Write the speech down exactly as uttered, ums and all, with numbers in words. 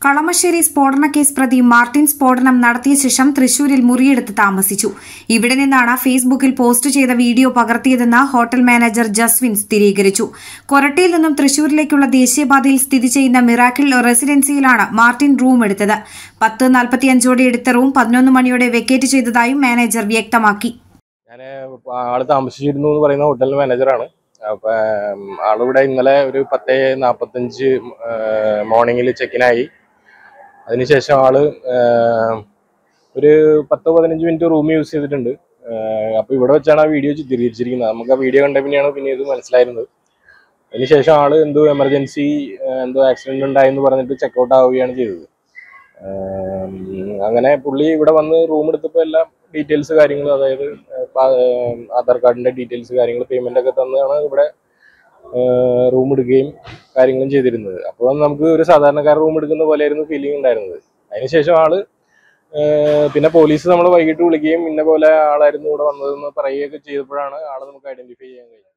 കളമശ്ശേരി സ്ഫോടന കേസ് പ്രതി മാർട്ടിൻ സ്ഫോടനം നടത്തിയ ശേഷം തൃശൂരിൽ മുറിയെടുത്ത് താമസിച്ചു. ഇവിടെ നിന്നാണ് ഫേസ്ബുക്കിൽ പോസ്റ്റ് ചെയ്ത വീഡിയോ പകർത്തിയതെന്ന് ഹോട്ടൽ മാനേജർ ജസ്വിൻ സ്ഥിരീകരിച്ചു. കൊരട്ടിയിൽ നിന്നും തൃശൂരിലേക്കുള്ള ദേശീയപാതയിൽ സ്ഥിതി ചെയ്യുന്ന മിറാക്കിൾ റെസിഡൻസിയിലാണ് മാർട്ടിൻ റൂം എടുത്തത്. പത്ത് നാൽപ്പത്തിയഞ്ചോടെ എടുത്ത റൂം പതിനൊന്ന് മണിയോടെ വെക്കേറ്റ് ചെയ്തതായും മാനേജർ വ്യക്തമാക്കി. ഞാൻ ആള് താമസിച്ചിരുന്നു എന്ന് പറയുന്ന ഹോട്ടൽ മാനേജറാണ്. അപ്പം ആളിവിടെ ഇന്നലെ ഒരു പത്ത് നാൽപ്പത്തഞ്ച് മോർണിംഗിൽ ചെക്കിനായി. അതിനുശേഷം ആള് ഒരു പത്ത് പതിനഞ്ച് മിനിറ്റ് റൂം യൂസ് ചെയ്തിട്ടുണ്ട്. അപ്പോൾ ഇവിടെ വെച്ചാണ് ആ വീഡിയോ ചിത്രീകരിച്ചിരിക്കുന്നത്. നമുക്ക് ആ വീഡിയോ കണ്ട പിന്നെയാണ് പിന്നെ ഇത് മനസ്സിലായിരുന്നത്. അതിനുശേഷം ആള് എന്തോ എമർജൻസി എന്തോ ആക്സിഡന്റ് ഉണ്ടായെന്ന് പറഞ്ഞിട്ട് ചെക്കൗട്ട് ആവുകയാണ് ചെയ്തത്. അങ്ങനെ പുള്ളി ഇവിടെ വന്ന് റൂം എടുത്തപ്പോൾ എല്ലാം ഡീറ്റെയിൽസ് കാര്യങ്ങൾ, അതായത് ആധാർ കാർഡിന്റെ ഡീറ്റെയിൽസ് കാര്യങ്ങൾ, പേയ്മെന്റ് ഒക്കെ തന്നാണ് ഇവിടെ റൂം എടുക്കുകയും കാര്യങ്ങളും ചെയ്തിരുന്നത്. അപ്പോഴും നമുക്ക് ഒരു സാധാരണക്കാർ റൂം എടുക്കുന്ന പോലെയായിരുന്നു ഫീലിംഗ് ഉണ്ടായിരുന്നത്. അതിനുശേഷം ആള് പിന്നെ പോലീസ് നമ്മൾ വൈകിട്ട് വിളിക്കുകയും ഇന്ന പോലെ ആളായിരുന്നു ഇവിടെ വന്നതെന്ന് പറയുകയൊക്കെ ചെയ്തപ്പോഴാണ് ആളെ നമുക്ക് ഐഡന്റിഫൈ ചെയ്യാൻ കഴിഞ്ഞത്.